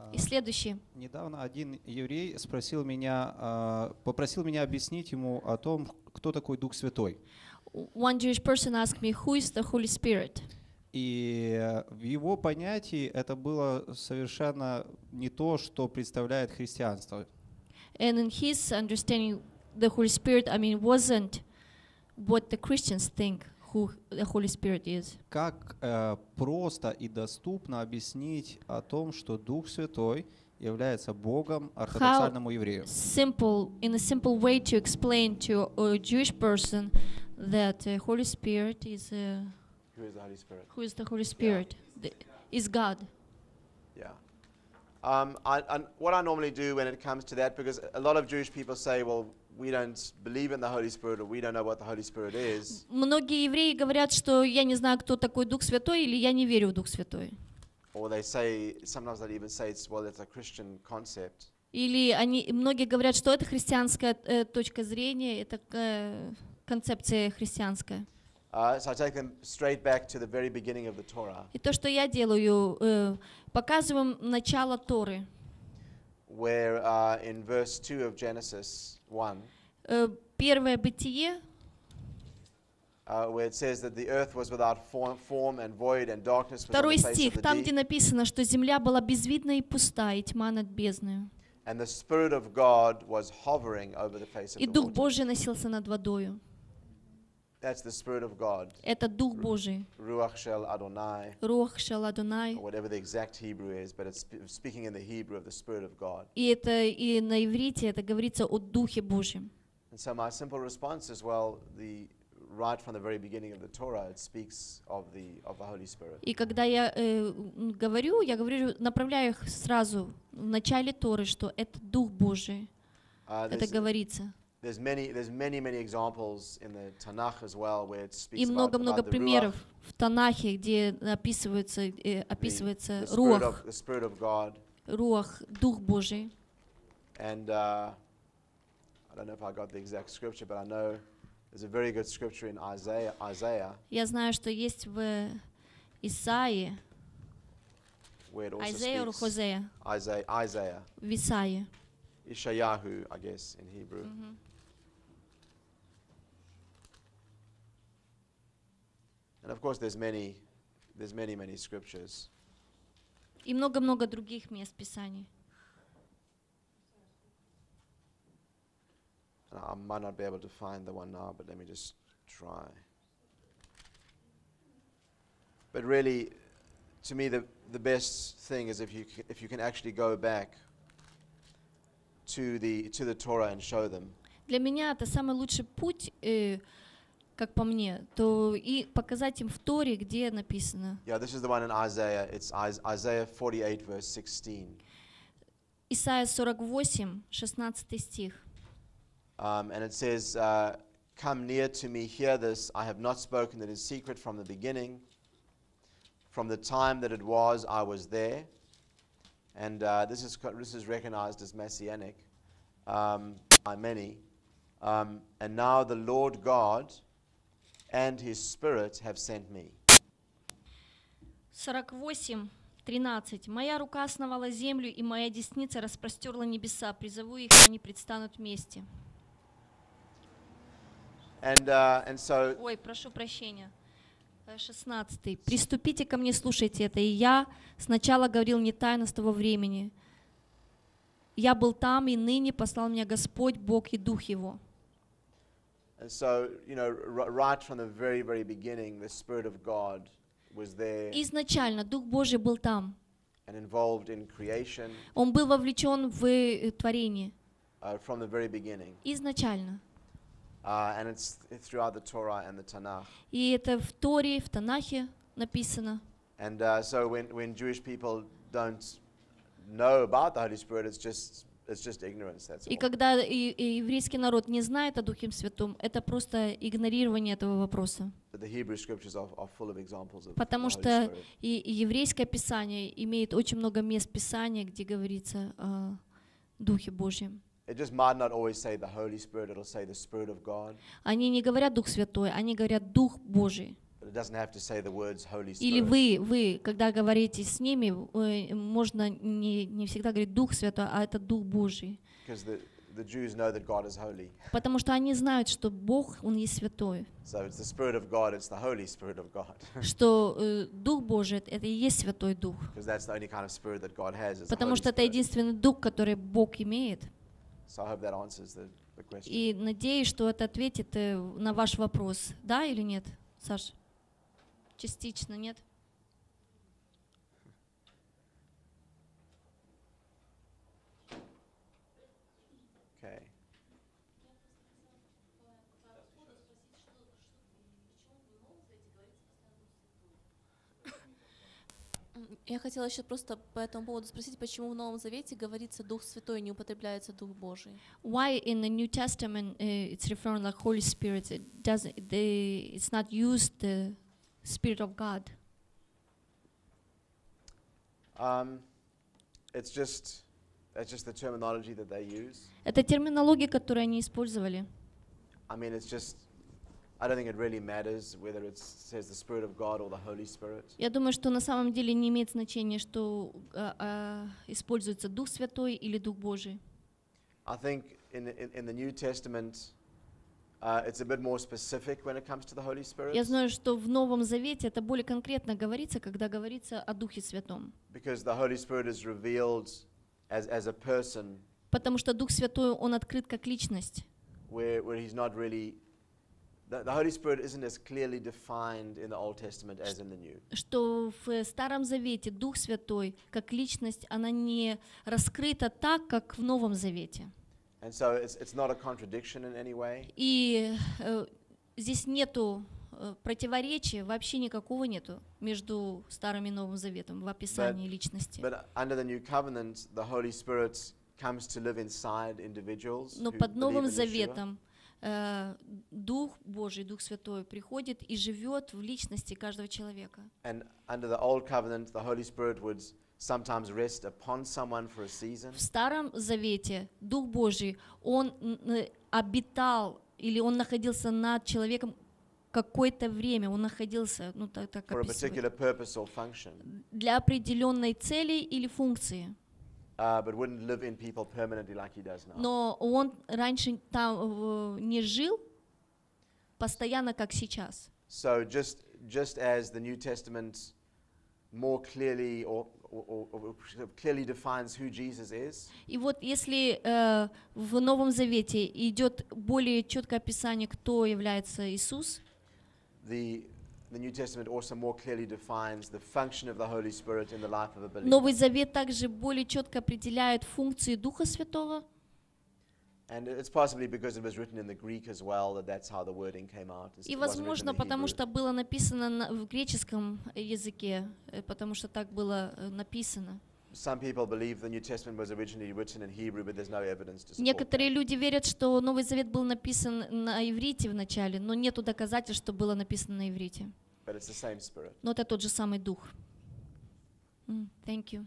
И следующее. Недавно один еврей попросил меня объяснить ему о том, кто такой Дух Святой. One Jewish person asked me, who is the Holy Spirit? И в его понятии это было совершенно не то, что представляет христианство. And in his understanding, the Holy Spirit, wasn't what the Christians think who the Holy Spirit is. Как просто и доступно объяснить о том, что Дух Святой является Богом ортодоксальному еврею? In a simple way to explain to a Jewish person that the Holy Spirit is Who is the Holy Spirit? who is the Holy Spirit? Is God. Yeah. What I normally do when it comes to that, because a lot of Jewish people say, well, we don't believe in the Holy Spirit, or we don't know what the Holy Spirit is. Многие евреи говорят, что я не знаю, кто такой Дух Святой, или я не верю в Дух Святой. Or they say, sometimes they even say, it's a Christian concept. Или многие говорят, что это христианская точка зрения, это концепция христианская. So I take them straight back to the very beginning of the Torah. И то, что я делаю, показываем начало Торы. Where in verse 2 of Genesis 1, Первое Бытие, where it says that the earth was without form and void, and darkness was on второй the face of стих, the там, где deep. написано, что земля была безвидна и пуста, и тьма над бездною. And the Spirit of God was hovering over the face of И the Дух waters. Божий носился над водою. That's the Spirit of God. Это Дух Божий. Ruach Shel Adonai, Руах Шел Адонай. or whatever the exact Hebrew is, but it's speaking in the Hebrew of the Spirit of God. И на иврите это говорится о Духе Божьем. And so my simple response is, well, right from the very beginning of the Torah, it speaks of the Holy Spirit. И когда я говорю, направляю их сразу в начале Торы, что это Дух Божий. Это говорится. There's many examples in the Tanakh as well where it speaks И about много-много the примеров Ruach, в Танахе, где описывается the Руах, Spirit of God. Руах, Дух Божий. And I don't know if I got the exact scripture, but I know there's a very good scripture in Isaiah Я знаю, что есть в Исаии, where it also Isaiah or speaks. Hosea, Isaiah. в Исаии. Ishayahu, I guess, in Hebrew. And of course, there's many scriptures. И много-много других мест Писаний. I might not be able to find the one now, but let me just try. But really, to me, the best thing is if you can actually go back to the Torah and show them. Для меня это самый лучший путь, как по мне, то и показать им в Торе, где написано. Yeah, this is the one in Isaiah. It's Isaiah 48, verse 16. Исайя 48, 16 стих. And it says, "Come near to me, hear this. I have not spoken it in secret from the beginning. From the time that it was, I was there." And this is recognized as messianic by many. And now the Lord God and His Spirit have sent me. 48, 13. «Моя рука основала землю, и моя десница распростерла небеса. Призову их, они предстанут вместе». And so. Ой, прошу прощения. 16. «Приступите ко мне, слушайте это, и я сначала говорил не тайно с того времени. Я был там, и ныне послал меня Господь, Бог и Дух Его». And so, right from the very, very beginning, the Spirit of God was there. Изначально Дух Божий был там. And involved in creation. Он был вовлечен в творение. From the very beginning. Изначально. And it's throughout the Torah and the Tanakh. И это в Торе, в Танахе написано. And so when Jewish people don't know about the Holy Spirit, it's just ignorance. That's all. И когда еврейский народ не знает о Духе Святом, это просто игнорирование этого вопроса. The Hebrew scriptures are full of examples of Потому the Holy что Spirit. и еврейское Писание имеет очень много мест Писания, где говорится о Духе Божьем. It just might not always say the Holy Spirit, it'll say the Spirit of God. Они не говорят Дух Святой, они говорят Дух Божий. But it doesn't have to say the words Holy Или Spirit. вы, когда говорите с ними, можно не всегда говорить Дух Святой, а это Дух Божий. Because the Jews know that God is holy. Потому что они знают, что Бог, Он есть святой. So it's the Spirit of God, it's the Holy Spirit of God. Что Дух Божий — это и есть Святой Дух. Because that's the only kind of spirit that God has, is the Потому Holy что это Spirit. единственный Дух, который Бог имеет. So I hope that answers the question. И надеюсь, что это ответит на ваш вопрос. Да или нет, Саш? Частично, нет? Okay. Я хотела еще просто по этому поводу спросить, почему в Новом Завете говорится Дух Святой, не употребляется Дух Божий? Why in the New Testament it's referring like Holy Spirit? It's not used the Spirit of God. It's just the terminology that they use. Это терминология, которую они использовали. I mean, it's just, I don't think it really matters whether it says the Spirit of God or the Holy Spirit. Я думаю, что на самом деле не имеет значения, что используется Дух Святой или Дух Божий. I think in the New Testament, it's a bit more specific when it comes to the Holy Spirit. Я знаю, что в Новом Завете это более конкретно говорится, когда говорится о Духе Святом. Because the Holy Spirit is revealed as a person, Потому что Дух Святой, Он открыт как личность. where he's not really, the Holy Spirit isn't as clearly defined in the Old Testament as in the New. Что в Старом Завете Дух Святой как личность, она не раскрыта так, как в Новом Завете. And so it's not a contradiction in any way. И здесь нету противоречия, вообще никакого нету между Старым и Новым Заветом в описании личности. But under the New Covenant, the Holy Spirit comes to live inside individuals Но who под believe Новым in Yeshua. Заветом Дух Божий, Дух Святой приходит и живет в личности каждого человека. And under the Old Covenant, the Holy Spirit would sometimes rest upon someone for a season. В Старом Завете Дух Божий, Он обитал или Он находился над человеком какое-то время, Он находился, ну так For a описывает, particular purpose or function, для определенной цели или функции. but wouldn't live in people permanently like he does now. Но Он раньше там не жил постоянно, как сейчас. So just as the New Testament more clearly or clearly defines who Jesus is, И вот если в Новом Завете идет более четкое описание, кто является Иисус, the New Testament also more clearly defines the function of the Holy Spirit in the life of a believer. Новый Завет также более четко определяет функции Духа Святого. And it's possibly because it was written in the Greek as well that that's how the wording came out. И, It wasn't written in возможно, the потому Hebrew. что было написано в греческом языке, потому что так было написано. Some people believe the New Testament was originally written in Hebrew, but there's no evidence to support Некоторые that. люди верят, что Новый Завет был написан на иврите вначале, но нету доказательств, что было написано на иврите. But it's the same Spirit. Но это тот же самый Дух. Thank you.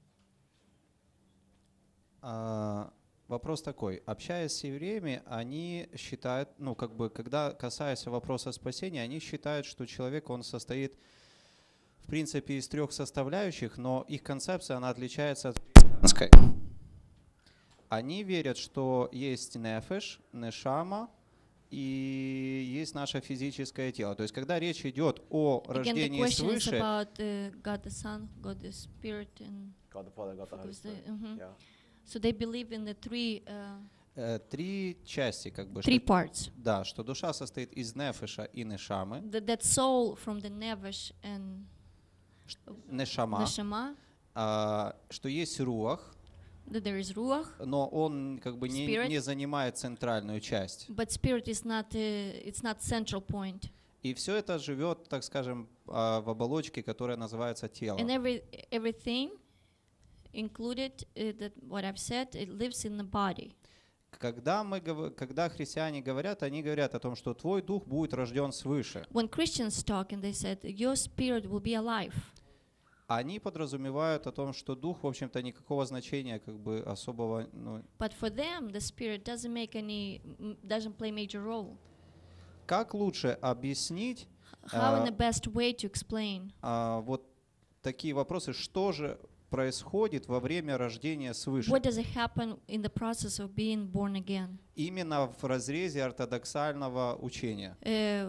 Вопрос такой. Общаясь с евреями, они считают, ну, как бы, когда касаясь вопроса спасения, они считают, что человек, он состоит, в принципе, из 3 составляющих, но их концепция, она отличается от христианской. Они верят, что есть нефеш, нешама и есть наше физическое тело. То есть, когда речь идет о Again, the рождении question is свыше, about God the Son, God the Spirit, and God the Father, God the Holy Spirit. Yeah. so they believe in the three 3 части, как бы, three что, parts. да, что душа состоит из нефеша и нешамы. That soul from the Nevesh and Нешама, Neshama, что есть руах, that there is Ruach, но он как бы Spirit. не занимает центральную часть. but Spirit is not, it's not central point. И все это живет, так скажем, в оболочке, которая называется тело. And everything included, that what I've said, it lives in the body. Когда христиане говорят, они говорят о том, что твой дух будет рожден свыше. When Christians talk and they said, your spirit will be alive. Они подразумевают о том, что дух, в общем-то, никакого значения как бы особого, ну, But for them, the spirit doesn't play major role. как лучше объяснить How in the best way to explain? Вот такие вопросы. Что же происходит во время рождения свыше? What does it happen in the process of being born again? Именно в разрезе ортодоксального учения.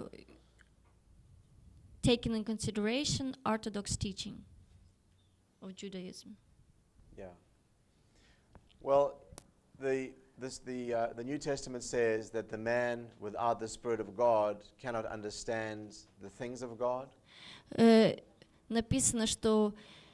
Taking in consideration Orthodox teaching of Judaism. Yeah. Well, the New Testament says that the man without the Spirit of God cannot understand the things of God. Написано, что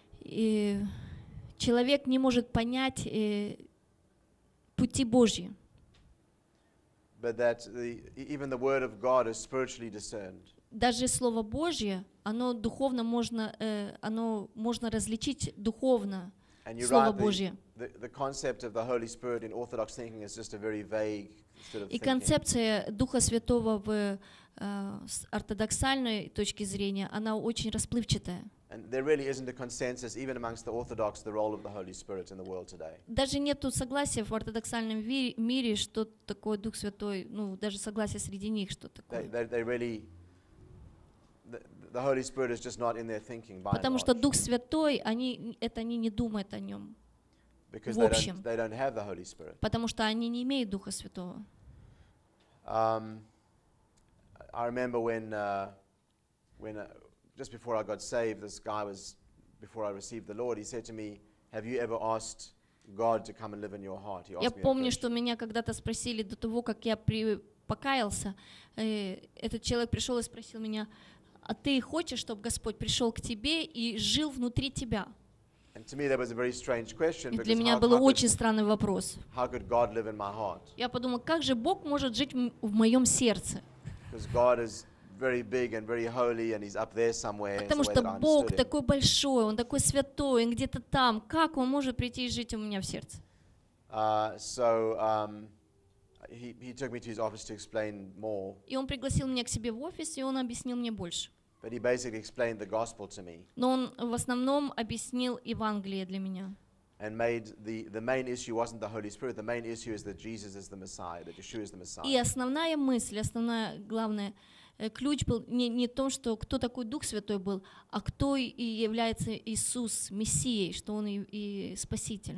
человек не может понять пути Божьи. But that even the Word of God is spiritually discerned. Даже Слово Божье, оно духовно можно различить духовно. And you're Слово right, Божье. the concept of the Holy Spirit in Orthodox thinking is just a very vague sort of И thinking. концепция Духа Святого с ортодоксальной точки зрения, она очень расплывчатая. And there really isn't a consensus, even amongst the Orthodox, the role of the Holy Spirit in the world today. Даже нету согласия в ортодоксальном мире, что такое Дух Святой, ну, даже согласия среди них, что такое. They really, the Holy Spirit is just not in their thinking by and Потому что large, Дух Святой, они не думают о нем, because в общем. they don't have the Holy Spirit. потому что они не имеют Духа Святого. I remember when just before I got saved, this guy before I received the Lord, he said to me, "Have you ever asked God to come and live in your heart?" He Я asked me that помню, question. что меня когда-то спросили до того, как я покаялся, этот человек пришел и спросил меня: а ты хочешь, чтобы Господь пришел к тебе и жил внутри тебя? And to me that was a very strange question, И because для меня был очень странный вопрос. how could God live in my heart? Я подумала, как же Бог может жить в моем сердце? Because God is very big and very holy, and He's up there somewhere. is the Потому way что that I Бог understood him. такой большой, Он такой святой, Он где-то там. Как Он может прийти и жить у меня в сердце? He took me to his office to explain more, И Он пригласил меня к себе в офис, и Он объяснил мне больше. but he basically explained the gospel to me Но Он в основном объяснил Евангелие для меня. and made the main issue wasn't the Holy Spirit. The main issue is that Jesus is the Messiah, that Yeshua is the Messiah. И основная мысль, главное, ключ был не в том, что кто такой Дух Святой был, а кто и является Иисус, Мессией, что Он и Спаситель.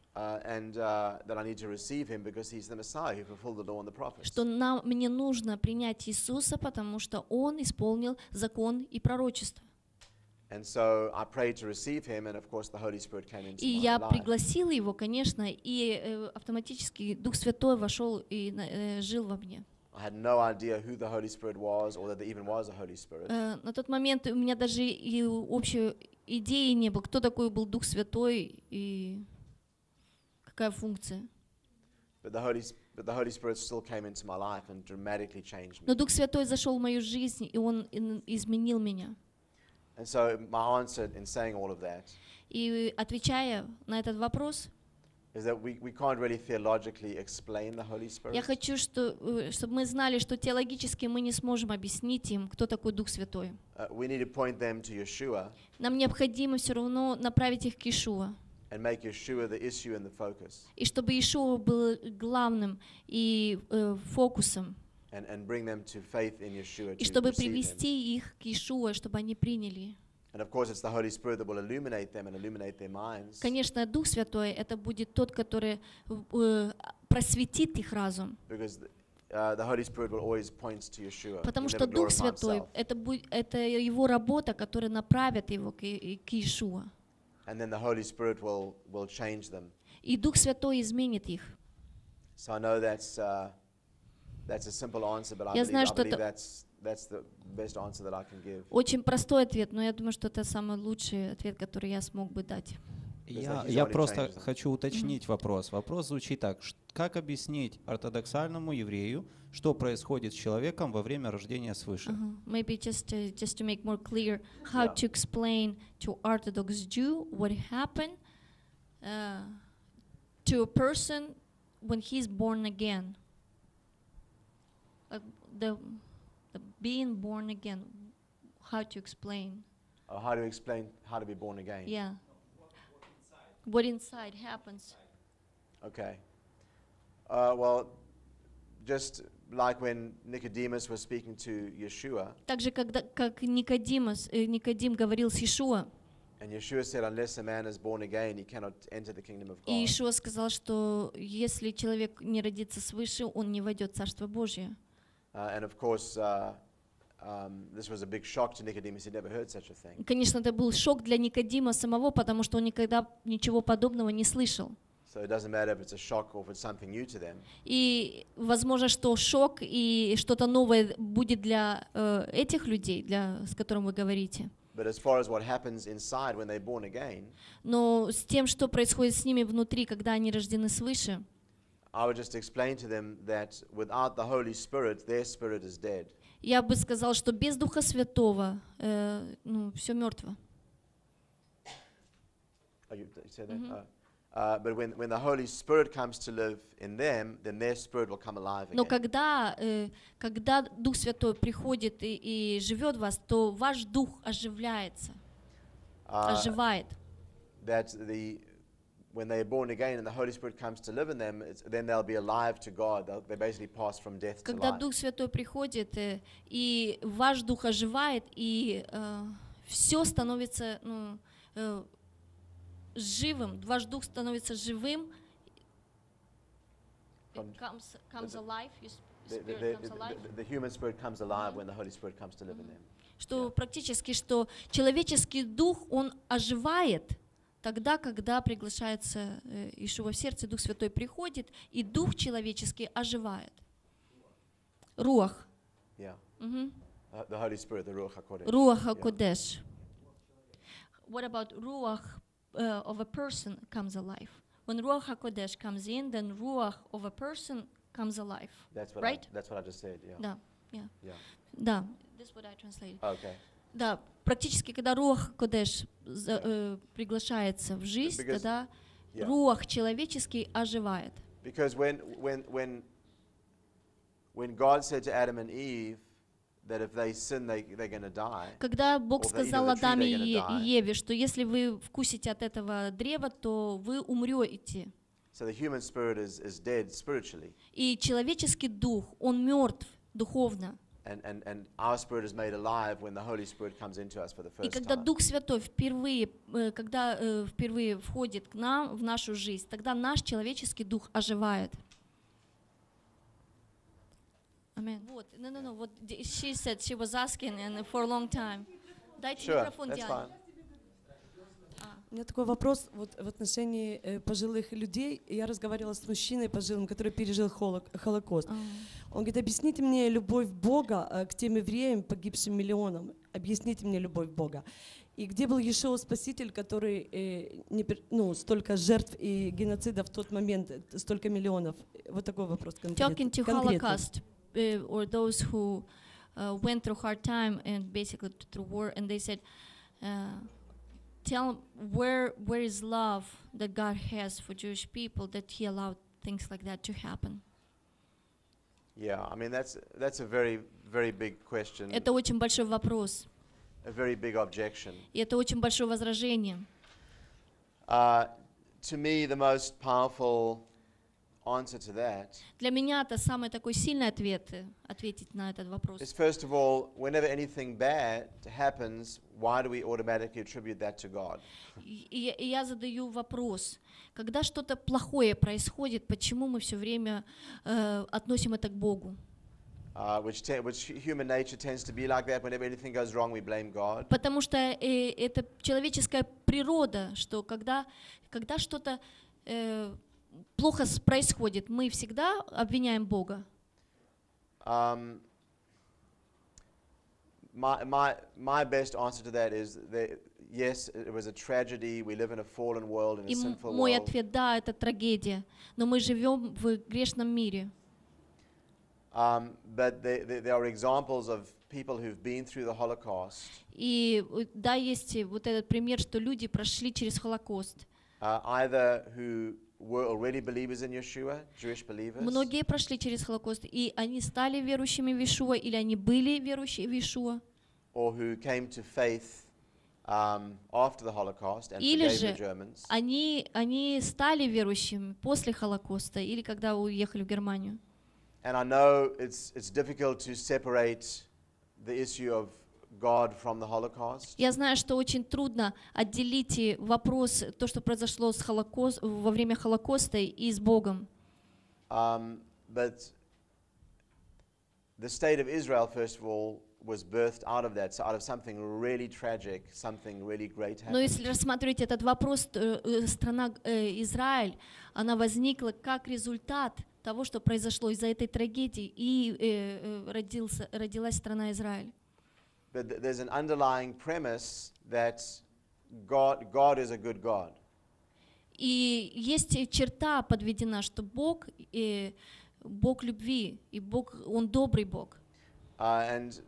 That I need to receive him because he's the Messiah who fulfilled the law and the prophets. Что мне нужно принять Иисуса, потому что Он исполнил закон и пророчество. And so I prayed to receive him, and of course the Holy Spirit came into И my я life. пригласила Его, конечно, и автоматически Дух Святой вошел и жил во мне. I had no idea who the Holy Spirit was, or that there even was a Holy Spirit. На тот момент у меня даже и общей идеи не было, кто такой был Дух Святой и какая функция. But the Holy Spirit still came into my life and dramatically changed me. Но Дух Святой зашел в мою жизнь, и Он изменил меня. And so my answer in saying all of that И отвечая на этот вопрос, is that we can't really theologically explain the Holy Spirit. я хочу, чтобы мы знали, что теологически мы не сможем объяснить им, кто такой Дух Святой. We need to point them to Yeshua Нам необходимо все равно направить их к Иешуа. and make Yeshua the issue and the focus, И чтобы Иешуа был главным и фокусом. and bring them to faith in Yeshua И to чтобы receive him. привести их к Иешуа, чтобы они приняли. And of course, it's the Holy Spirit that will illuminate them and illuminate their minds. Конечно, Дух Святой — это будет тот, который просветит их разум. Because the Holy Spirit will always point to Yeshua. Потому He'll что never Дух glorify Святой himself. — это его работа, которая направит его к Иешуа. And then the Holy Spirit will change them. И Дух Святой изменит их. So I know that's a simple answer, but Я знаю, I что believe это that's the best answer that I can give. очень простой ответ, но я думаю, что это самый лучший ответ, который я смог бы дать. Я просто хочу уточнить вопрос. Вопрос звучит так. Как объяснить ортодоксальному еврею, что происходит с человеком во время рождения свыше? Maybe just to make more clear, how to explain to Orthodox Jew what happened to a person when he's born again. The being born again. How to explain? How to explain how to be born again? Yeah. What inside happens? Okay. Well, just like when Nicodemus was speaking to Yeshua, Так же, как Никодим говорил с Иешуа, and Yeshua said, unless a man is born again, he cannot enter the kingdom of и God. Иешуа сказал, что если человек не родится свыше, он не войдет в Царство Божие. And of course, this was a big shock to Nicodemus. He'd never heard such a thing. Конечно, это был шок для Никодима самого, потому что он никогда ничего подобного не слышал. So it doesn't matter if it's a shock or if it's something new to them. И возможно, что шок и что-то новое будет для этих людей, с которыми вы говорите. But as far as what happens inside when they're born again, Но с тем, что происходит с ними внутри, когда они рождены свыше, I would just explain to them that without the Holy Spirit, their spirit is dead. я бы сказал, что без Духа Святого все мертво. Oh, you said that? But when the Holy Spirit comes to live in them, then their spirit will come alive Но again. когда Дух Святой приходит и живет в вас, то ваш дух оживляется, оживает. That when they're born again and the Holy Spirit comes to live in them, then they'll be alive to God. They basically pass from death to Когда life. Дух Святой приходит, и ваш дух оживает, и все становится живым, ваш дух становится живым, comes alive, spirit comes alive. The human spirit comes alive when the Holy Spirit comes to live in them. Что практически, что человеческий дух, он оживает тогда, когда приглашается Иешуа в сердце, Дух Святой приходит, и дух человеческий оживает. Руах. Yeah. The Holy Spirit, the Ruach HaKodesh. Руах HaKodesh. What about Ruach of a person comes alive? When Ruach HaKodesh comes in, then Ruach of a person comes alive. That's what Right? that's what I just said. Yeah. Да, yeah. Yeah. Да, that's what I translated. Okay. Да, практически, когда Руах Кодеш приглашается в жизнь, Because- тогда yeah. Руах человеческий оживает. Because when God said to Adam and Eve that if they sin, they're going to die. Когда Бог Or they eat of сказал the tree, Адаме they're gonna и die. Еве, что если вы вкусите от этого древа, то вы умрете. So the human spirit is dead spiritually, И человеческий дух, он мертв духовно. and our spirit is made alive when the Holy Spirit comes into us for the И first когда time. Дух Святой впервые входит к нам, в нашу жизнь, тогда наш человеческий дух оживает. Amen. Вот, no, вот she said she was asking and for a long time. Дайте Sure, микрофон that's Диане. fine. У меня такой вопрос вот в отношении пожилых людей. Я разговаривала с мужчиной пожилым, который пережил Холокост. Он говорит, объясните мне любовь Бога к тем евреям, погибшим миллионам. Объясните мне любовь Бога. И где был Иешуа Спаситель, который, столько жертв и геноцида в тот момент, столько миллионов? Вот такой вопрос Talking to Holocaust or those who went through hard time and basically through war, and they said, tell where is love that God has for Jewish people that He allowed things like that to happen? Yeah, I mean that's a very, very big question, Это очень большой вопрос, a very big objection. и это очень большое возражение. To me, the most powerful answer to that Для меня это самый такой сильный ответить на этот вопрос. is, first of all, whenever anything bad happens, why do we automatically attribute that to God? И я задаю вопрос, когда что-то плохое происходит, почему мы все время относим это к Богу? Which human nature tends to be like that. Whenever anything goes wrong, we blame God. Потому что это человеческая природа, что когда что-то плохо происходит, мы всегда обвиняем Бога. My best answer to that is that, yes, it was a tragedy. We live in a fallen world, in a И sinful мой world. ответ, да, это трагедия, но мы живем в грешном мире. But there are examples of people who've been through the Holocaust, И да, есть вот этот пример, что люди прошли через Холокост. either who were already believers in Yeshua, Jewish believers, Многие прошли через Холокост, и они стали верующими в Иешуа, или они были верующими в Иешуа, or who came to faith after the Holocaust and или forgave the же Germans. они стали верующими после Холокоста, или когда уехали в Германию. I know it's difficult to separate the issue of God from the Holocaust. Я знаю, что очень трудно отделить вопрос, то, что произошло во время Холокоста, и с Богом. But the state of Israel, first of all, was birthed out of that, so out of something really tragic, something really great happened. Но если рассматривать этот вопрос, страна Израиль, она возникла как результат того, что произошло из-за этой трагедии, и родилась страна Израиль. But there's an underlying premise that God is a good God. И есть черта подведена, что Бог Бог любви, и Бог, Он добрый Бог. And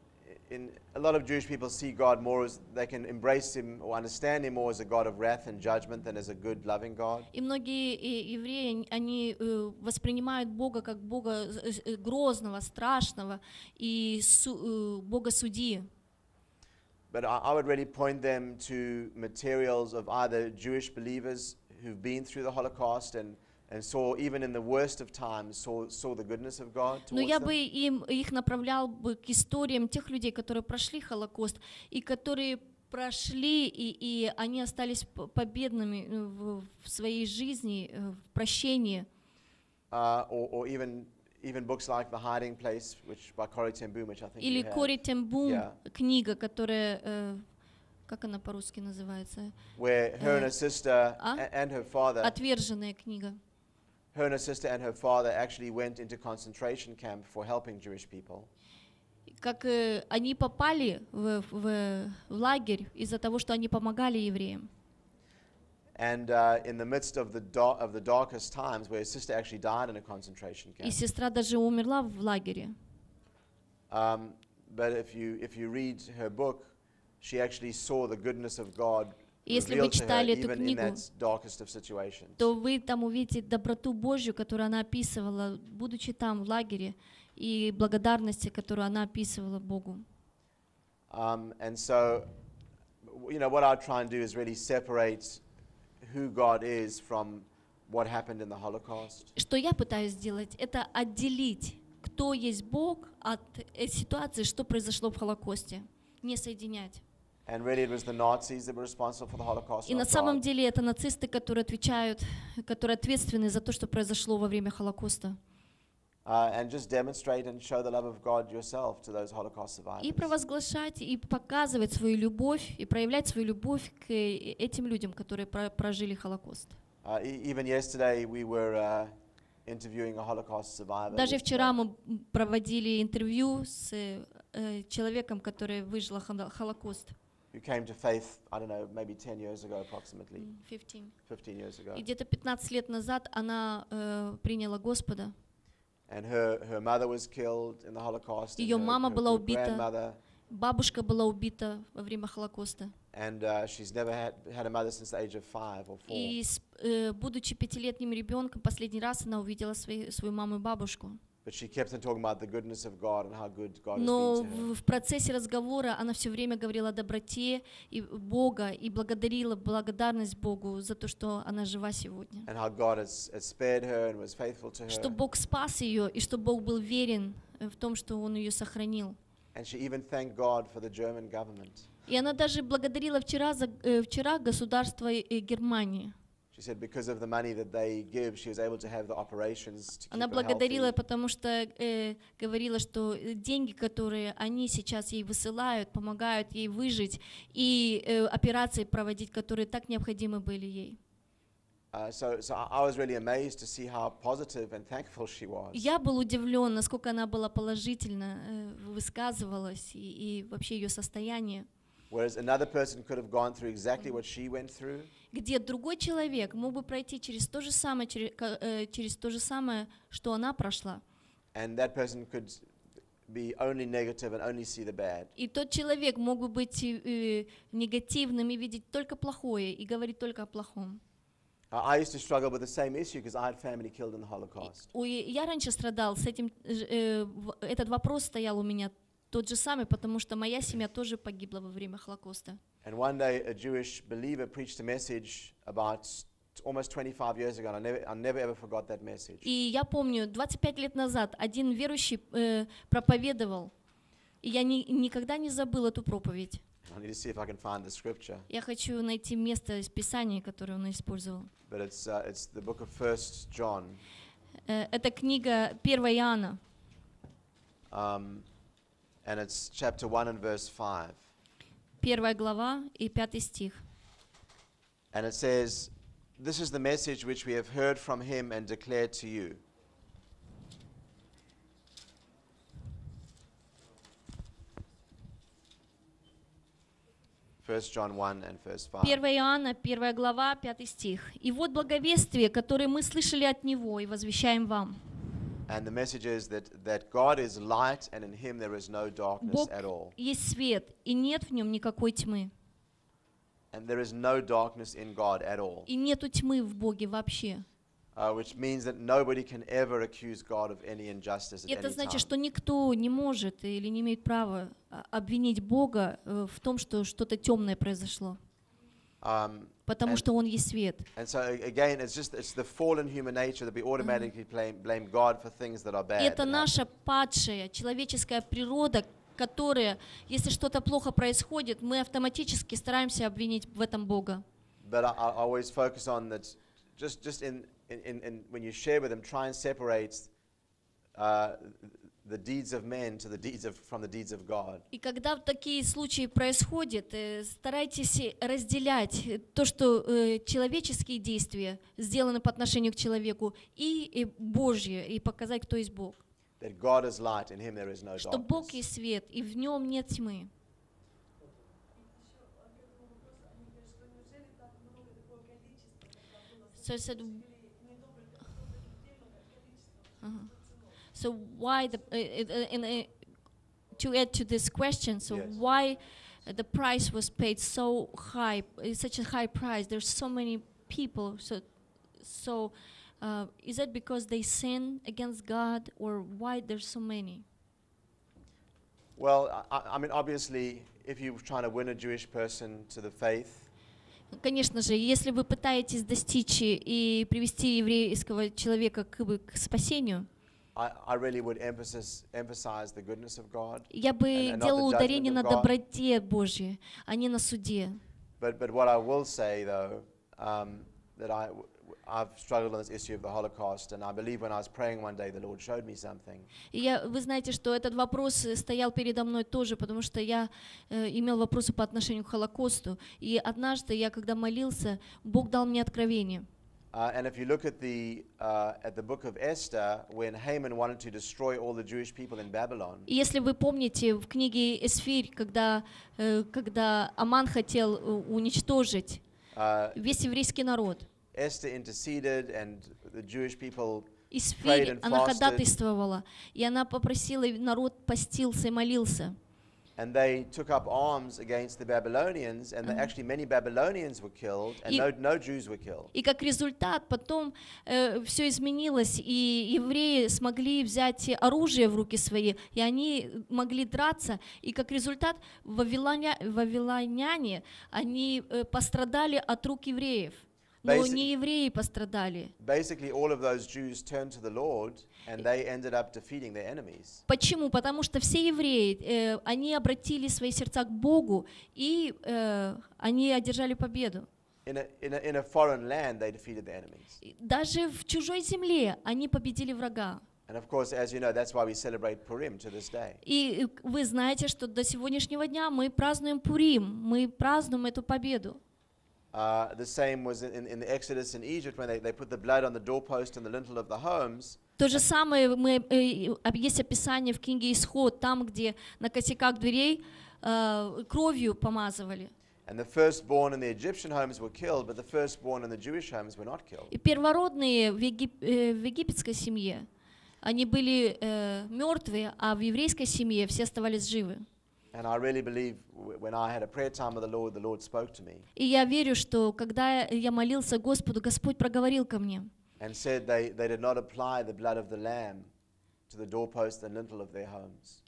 a lot of Jewish people see God more as, they can embrace Him or understand Him more as a God of wrath and judgment than as a good, loving God. И многие евреи, они воспринимают Бога как Бога грозного, страшного и Бога судьи. But I would really point them to materials of either Jewish believers who've been through the Holocaust and saw, even in the worst of times, saw the goodness of God towards them. Но я бы их направлял бы к историям тех людей, которые прошли Холокост, и которые прошли, и они остались победными в своей жизни, в прощении. Or even books like The Hiding Place, which by Corrie ten Boom, which I think Или you have. Кори тен Бум, Yeah. книга, которая, как она по-русски называется? Where her and her sister а? and her father, Отверженная книга. her and her sister and her father actually went into concentration camp for helping Jewish people. Как они попали в лагерь из-за того, что они помогали евреям. And in the midst of the darkest times, where his sister actually died in a concentration И camp. сестра даже умерла в лагере. But if you read her book, she actually saw the goodness of God Если вы revealed to her читали эту even in книгу, that darkest of situations. то вы там увидите доброту Божью, которую она описывала, будучи там в лагере, и благодарности, которую она описывала Богу. And so, what I try and do is really separate who God is from what happened in the Holocaust. Что я пытаюсь сделать, это отделить, кто есть Бог, от ситуации, что произошло в Холокосте, не соединять. And really, it was the Nazis that were responsible for the Holocaust. И на not самом God. деле это нацисты, которые ответственны за то, что произошло во время Холокоста. And just demonstrate and show the love of God yourself to those Holocaust survivors. И провозглашать, и показывать свою любовь, и проявлять свою любовь к этим людям, которые прожили Холокост. Even yesterday, we were interviewing a Holocaust survivor. Даже вчера мы проводили интервью с человеком, который выжил Холокост. Who came to faith, I don't know, maybe 10 years ago approximately, 15 years ago. И где-то 15 лет назад она приняла Господа. And her mother was killed in the Holocaust. Ее мама была убита. Grandmother, Бабушка была убита во время Холокоста. and she's never had a mother since the age of 5 or 4. И будучи 5-летним ребенком, последний раз она увидела свою маму и бабушку. But she kept on talking about the goodness of God and how good God has Но been to her. в процессе разговора она все время говорила о доброте и Бога и благодарила благодарность Богу за то, что она жива сегодня. And how God has spared her and was faithful to Что her. Бог спас ее и что Бог был верен в том, что Он ее сохранил. And she even thanked God for the German government. И она даже благодарила вчера государство Германии. She said because of the money that they give, she was able to have the operations to keep Она her благодарила, healthy. потому что говорила, что деньги, которые они сейчас ей высылают, помогают ей выжить, и операции проводить, которые так необходимы были ей. So I was really amazed to see how positive and thankful she was. Я был удивлен, насколько она была положительно высказывалась, и вообще ее состояние. Whereas another person could have gone through exactly what she went through, Где другой человек мог бы пройти через то же самое, что она прошла. and that person could be only negative and only see the bad. И тот человек мог бы быть негативным и видеть только плохое, и говорить только о плохом. I used to struggle with the same issue because I had family killed in the Holocaust. Я раньше страдал с этим, этот вопрос стоял у меня тот же самый, потому что моя семья тоже погибла во время Холокоста. And one day a Jewish believer preached a message about almost 25 years ago, and I never ever forgot that message. И я помню, 25 лет назад один верующий проповедовал, и я никогда не забыл эту проповедь. I need to see if I can find the scripture. Я хочу найти место из Писания, которое он использовал. But it's the book of 1 John. Это книга 1 Иоанна, And it's chapter 1 and verse 5. 1 глава и 5 стих. And it says, "This is the message which we have heard from him and declared to you." First John 1 and verse 5. 1 Иоанна, 1 глава, 5 стих. «И вот благовестие, которое мы слышали от Него и возвещаем вам». And the message is that God is light, and in him there is no darkness Бог at all. есть свет, и нет в нем никакой тьмы. And there is no darkness in God at all. И нету тьмы в Боге вообще. Which means that nobody can ever accuse God of any injustice at Это any значит, time. что никто не может или не имеет права обвинить Бога в том, что что-то темное произошло. Потому что Он есть свет. And so again, it's the fallen human nature that we automatically blame God for things that are bad. И это that happen. наша падшая человеческая природа, которая, если что-то плохо происходит, мы автоматически стараемся обвинить в этом Бога. But I always focus on that. Just in when you share with them, try and separate the deeds of men to from the deeds of God. И когда такие случаи происходят, старайтесь разделять то, что человеческие действия сделаны по отношению к человеку, и Божье, и показать, кто есть Бог. That God is light, in him there is no Что Бог darkness. есть свет, и в нем нет тьмы. So I said, so why to add to this question, so Yes. why the price was paid so high, such a high price? There's so many people. So is that because they sin against God, or why there's so many? Well, I mean, obviously, if you're trying to win a Jewish person to the faith, Конечно же, если вы пытаетесь достичь и привести еврейского человека к спасению, I really would emphasize the goodness of God. я бы And not делал the ударение judgment на of God. доброте Божьей, а не на суде. But what I will say, though, that I've struggled on this issue of the Holocaust, and I believe when I was praying one day, the Lord showed me something. И вы знаете, что этот вопрос стоял передо мной тоже, потому что я имел вопросы по отношению к Холокосту. И однажды я, когда молился, Бог дал мне откровение. And if you look at the book of Esther, when Haman wanted to destroy all the Jewish people in Babylon, И если вы помните, в книге Эсфирь, когда Аман хотел уничтожить весь еврейский народ, Esther interceded, and the Jewish people Эсфирь, prayed and она fasted, ходатайствовала, и она попросила, и народ постился и молился. and they took up arms against the Babylonians, and actually many Babylonians were killed, and no Jews were killed. И как результат потом все изменилось, и евреи смогли взять оружие в руки свои, и они могли драться, и как результат вавилоняне, они пострадали от рук евреев. Но не евреи пострадали. Basically, all of those Jews turned to the Lord, and they ended up defeating their enemies. Почему? Потому что все евреи, они обратили свои сердца к Богу, и они одержали победу. In a foreign land, they defeated their enemies. Даже в чужой земле они победили врага. And of course, as you know, that's why we celebrate Purim to this day. И вы знаете, что до сегодняшнего дня мы празднуем Пурим, мы празднуем эту победу. The same was in the Exodus in Egypt when they put the blood on the doorpost and the lintel of the homes. То же самое есть описание в книге Исход, там, где на косяках дверей кровью помазывали. And the firstborn in the Egyptian homes were killed, but the firstborn in the Jewish homes were not killed. И первородные в египетской семье, они были мертвые, а в еврейской семье все оставались живы. And I really believe when I had a prayer time with the Lord spoke to me. И я верю, что когда я молился Господу, Господь проговорил ко мне. And said they did not apply the blood of the lamb to the doorpost and lintel of their homes.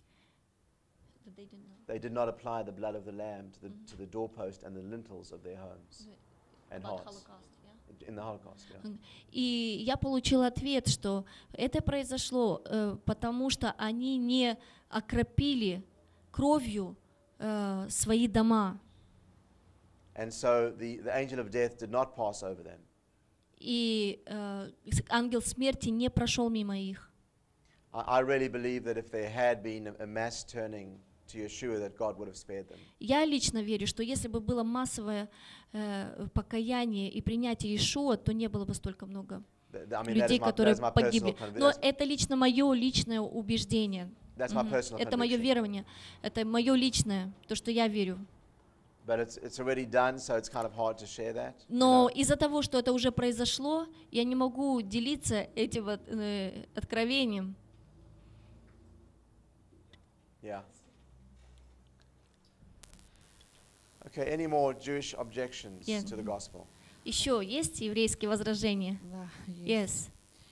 They did not apply the blood of the lamb to the doorpost and the lintels of their homes and hearts. in the Holocaust. Yeah. И я получила ответ, что это произошло, потому что они не окропили кровью свои дома. And so the angel of death did not pass over them. И ангел смерти не прошел мимо их. I really believe that if there had been a mass turning to Yeshua, that God would have spared them. Я лично верю, что если бы было массовое покаяние и принятие Иешуа, то не было бы столько много людей, которые погибли. Но это лично мое личное убеждение. Это мое верование, это мое личное, то, что я верю. But it's already done, so it's kind of hard to share that. Но из-за того, что это уже произошло, я не могу делиться этим откровением. Yeah. Okay, any more Jewish objections to the gospel? Еще есть еврейские возражения? Да, есть. Yes.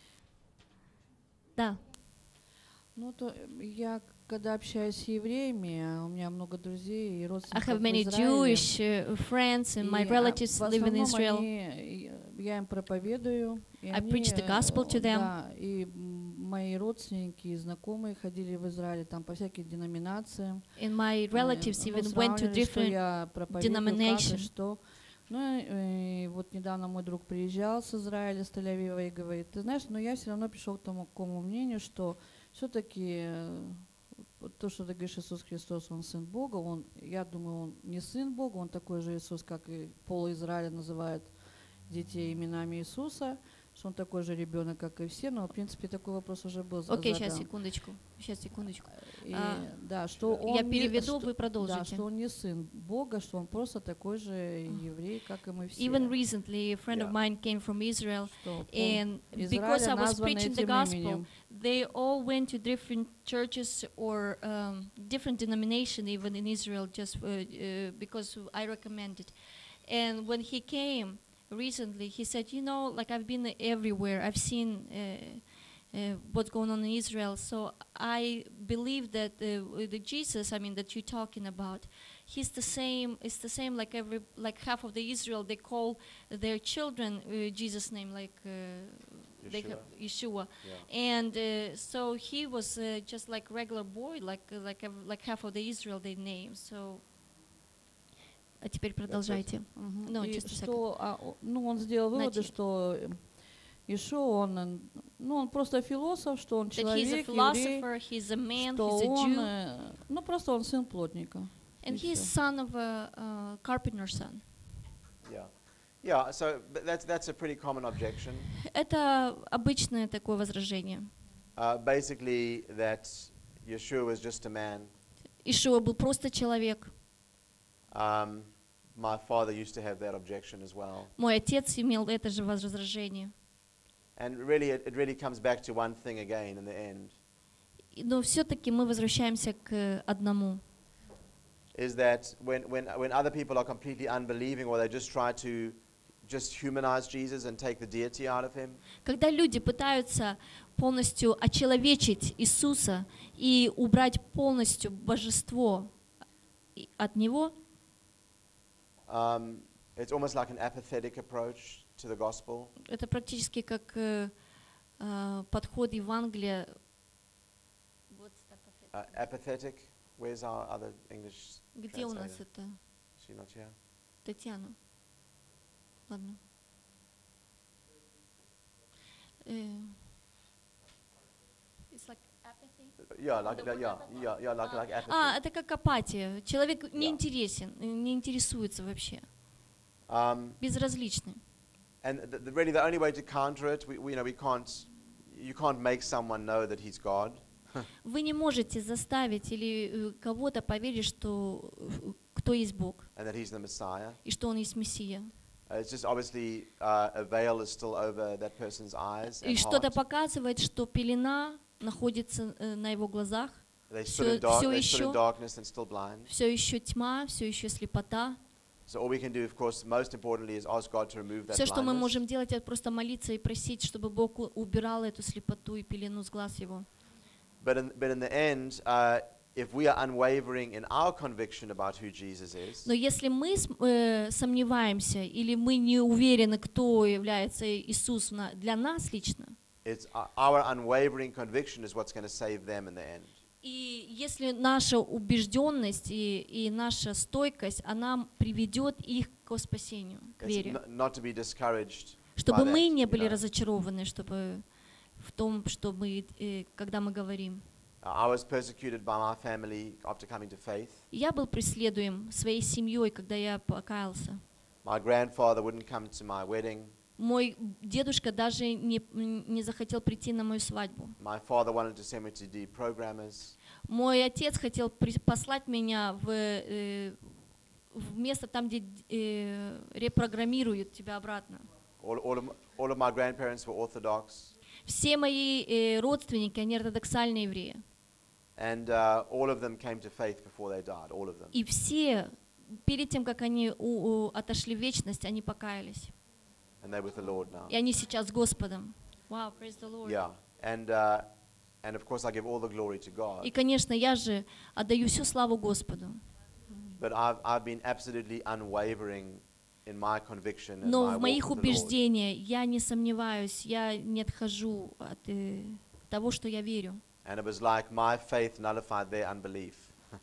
Да. Ну, то я, когда общаюсь с евреями, у меня много друзей и I родственников have many в Израиле. Jewish friends and my И, relatives в live in основном Israel. я им проповедую. И I preach the gospel to them. Да, и мои родственники и знакомые ходили в Израиле там по всяким деноминациям. And my relatives even went to different denominations. Что. Ну и вот недавно мой друг приезжал с Израиля, с Тель-Авива, и говорит, ты знаешь, но я все равно пришел к такому мнению, что все-таки то, что ты говоришь, Иисус Христос, Он Сын Бога, я думаю, Он не Сын Бога, Он такой же Иисус, как и пол Израиля называют детей именами Иисуса, что Он такой же ребенок, как и все, но в принципе такой вопрос уже был задан. Окей, сейчас секундочку. И, да, что он я переведу, вы продолжите. Да, что Он не Сын Бога, что Он просто такой же еврей, как и мы все. Even recently, a friend of mine came from Israel, and because I was preaching the gospel, they all went to different churches or different denomination even in Israel, just because I recommended. And when he came recently, he said, you know, like I've been everywhere, I've seen what's going on in Israel, so I believe that the Jesus, I mean, that you're talking about, he's the same. It's the same like half of the Israel, they call their children Jesus' name, like they have Yeshua, and so he was just like regular boy, like half of the Israel they name. So. А теперь продолжайте. No, что, он сделал выводы, что Иешуа, он просто философ, что он человек, еврей, что он, просто он сын плотника. And he is son of a carpenter's son. Yeah, so that's a pretty common objection. Это обычное такое возражение. Basically, that Yeshua was just a man. Иешуа был просто человек. My father used to have that objection as well. Мой отец имел это же возражение. And really, it really comes back to one thing again in the end. Но все-таки мы возвращаемся к одному. Is that when other people are completely unbelieving or they just try to just humanize Jesus and take the deity out of him? Когда люди пытаются полностью очеловечить Иисуса и убрать полностью божество от него, it's almost like an apathetic approach to the gospel. Это практически как подход Евангелия. Apathetic. Where's our other English? Где у нас это? Is she not here? Татьяна. Ладно. It's like apathy. Yeah, like apathy. Это как апатия. Человек не интересен, не интересуется вообще. Безразличный. And really the only way to counter it, you can't make someone know that he's God. Вы не можете заставить или кого-то поверить, что кто есть Бог, and that he's the Messiah. И что Он есть Мессия. It's just obviously a veil is still over that person's eyes and И что-то heart. показывает, что пелена находится на его глазах. They stood in darkness and still blind. Все еще тьма, все еще слепота. So all we can do, of course, most importantly, is ask God to remove that Все, что мы blindness. можем делать, это просто молиться и просить, чтобы Бог убирал эту слепоту и пелену с глаз его. But in the end, if we are unwavering in our conviction about who Jesus is, Но если мы сомневаемся или мы не уверены, кто является Иисус для нас лично, it's our unwavering conviction is what's going to save them in the end. и если наша убежденность и наша стойкость, она приведет их к спасению, к вере. Not to be discouraged Чтобы by мы that, не you были know. разочарованы, чтобы в том, что мы, когда мы говорим. I was persecuted by my family after coming to faith. Я был преследуем своей семьей, когда я покаялся. My grandfather wouldn't come to my wedding. Мой дедушка даже не захотел прийти на мою свадьбу. My father wanted to send me to deprogrammers. Мой отец хотел послать меня в место там, где репрограммируют тебя обратно. All of my grandparents were Orthodox. Все мои родственники, они ортодоксальные евреи. And all of them came to faith before they died, all of them. И все, перед тем, как они отошли в вечность, они покаялись. And they're with the Lord now. И они сейчас с Господом. Wow, praise the Lord. Yeah. And of course I give all the glory to God. И, конечно, я же отдаю всю славу Господу. But I've been absolutely unwavering in my conviction and Но my в walk моих with the Lord. убеждениях я не сомневаюсь, я не отхожу от того, что я верю. And it was like my faith nullified their unbelief.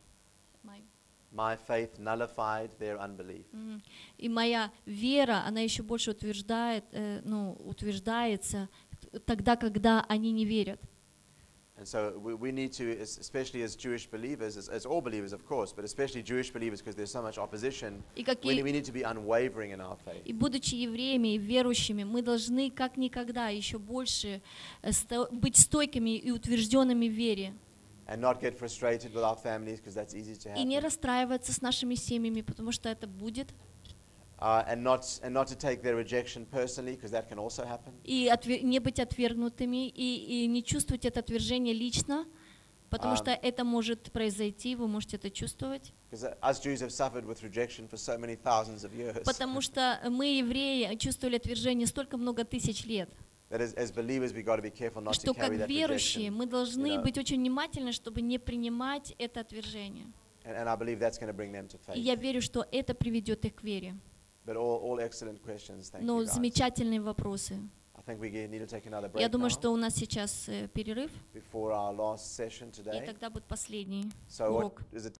My faith nullified their unbelief. И моя вера, она еще больше утверждается тогда, когда они не верят. And so we need to, especially as Jewish believers, as all believers of course, but especially Jewish believers because there's so much opposition, we need to be unwavering in our faith. И будучи евреями и верующими, мы должны как никогда еще больше быть стойкими и утвержденными в вере. And not get frustrated with our families because that's easy to И не happen. расстраиваться с нашими семьями, потому что это будет. And not to take their rejection personally because that can also happen. И не быть отвергнутыми, и не чувствовать это отвержение лично, потому что это может произойти, вы можете это чувствовать. Because us Jews have suffered with rejection for so many thousands of years. Потому что мы, евреи, чувствовали отвержение столько много тысяч лет. That as believers we got to be careful not to Что как carry that верующие rejection. мы должны you know. быть очень внимательны, чтобы не принимать это отвержение. And I believe that's going to bring them to И faith. я верю, что это приведет их к вере. But all excellent questions. Thank Но you guys. замечательные вопросы. I think we need to take another break Я думаю, now что у нас сейчас перерыв, before our last session и today. тогда будет последний So урок. what is it?